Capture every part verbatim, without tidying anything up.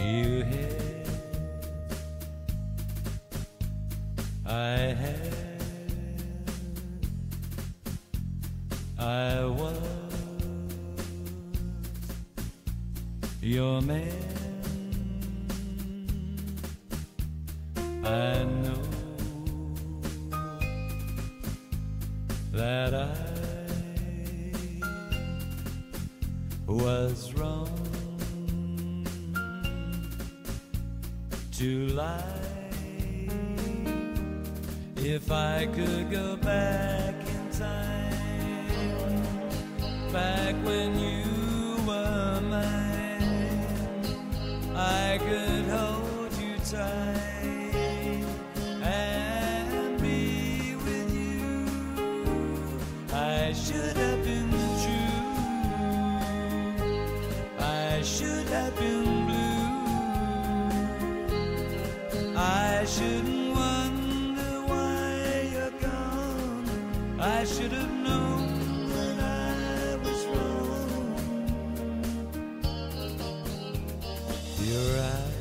You had, I had, I was your man. I know that I was wrong to lie. If I could go back in time, back when you were mine, I could hold you tight and be with you. I should have been true, I should have been blue. I shouldn't wonder why you're gone. I should have known that I was wrong. Your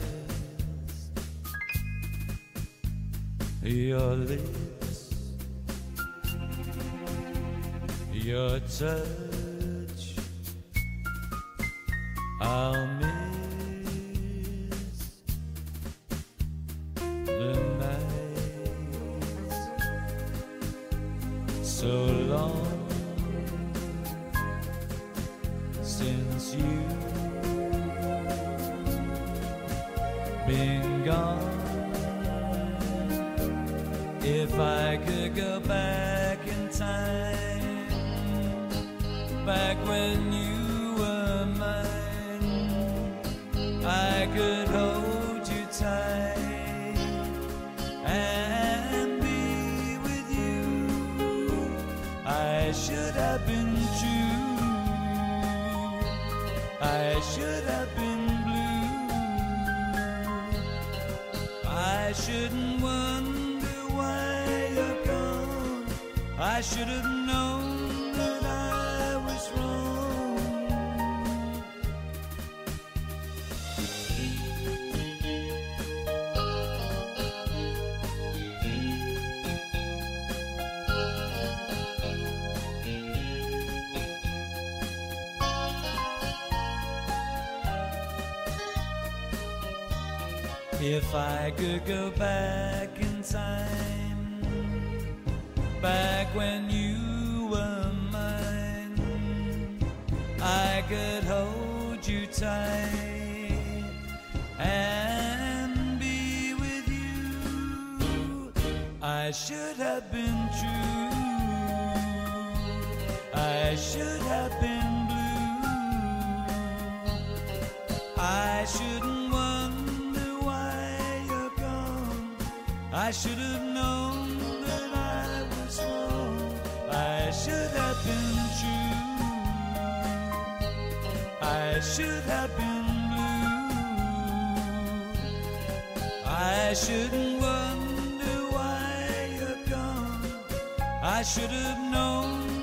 eyes, your lips, your touch, I'll miss the nights so long since you've been gone. If I could go back in time, back when you were mine, I could hold you tight and be with you. I should have been true, I should have been blue. I shouldn't wonder why you're gone. I should have known that I was wrong. If I could go back in time, back when you were mine, I could hold you tight and be with you. I should have been true, I should have been blue. I shouldn't wonder why you're gone. I should have known that I was wrong. I should have been true, I should have been blue. I shouldn't wonder why you're gone. I should have known